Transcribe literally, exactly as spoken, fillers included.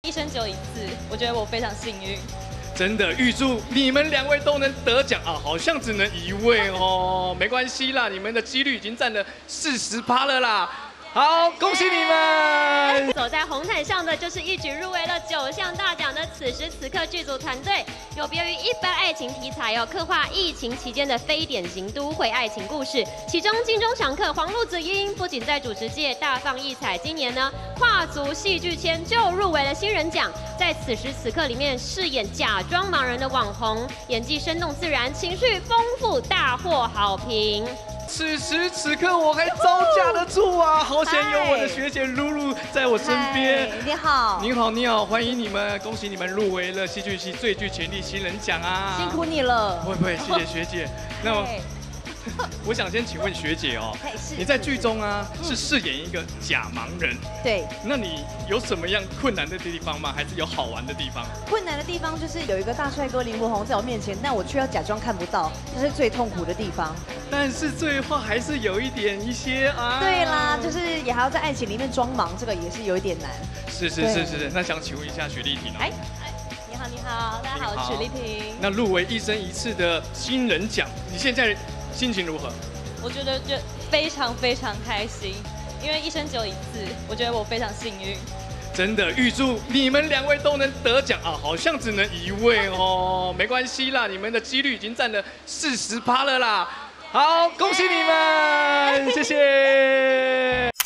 一生只有一次，我觉得我非常幸运。 真的预祝你们两位都能得奖啊！好像只能一位哦，没关系啦，你们的几率已经占了四十趴了啦。好，恭喜你们！ 走在红毯上的就是一举入围了九项大奖的此时此刻剧组团队，有别于一般爱情题材哦，刻画疫情期间的非典型都会爱情故事。其中金钟常客黄路子英不仅在主持界大放异彩，今年呢跨足戏剧圈就入围了新人奖，在此时此刻里面饰演假装盲人的网红，演技生动自然，情绪丰富，大获好评。 此时此刻我还招架得住啊！好险有我的学姐露露在我身边。 你好， 你好，你好，欢迎你们，恭喜你们入围了戏剧系最具潜力新人奖啊！ 辛苦你了。 不会不会，谢谢学姐。那么。我想先请问学姐哦，你在剧中啊是饰演一个假盲人， 对， 那你有什么样困难的地方吗？还是有好玩的地方？ 困难的地方就是有一个大帅哥林柏宏在我面前，但我却要假装看不到，这是最痛苦的地方。 但是最后还是有一点一些啊。 对啦，就是也还要在爱情里面装忙，这个也是有一点难。 是是是是，那想请问一下许丽婷哦。 哎，你好你好，大家好，我是许丽婷。 那入围一生一次的新人奖，你现在心情如何？ 我觉得就非常非常开心，因为一生只有一次，我觉得我非常幸运。 真的预祝你们两位都能得奖啊！好像只能一位哦，没关系啦，你们的几率已经占了四十趴了啦。好，恭喜你们，谢谢。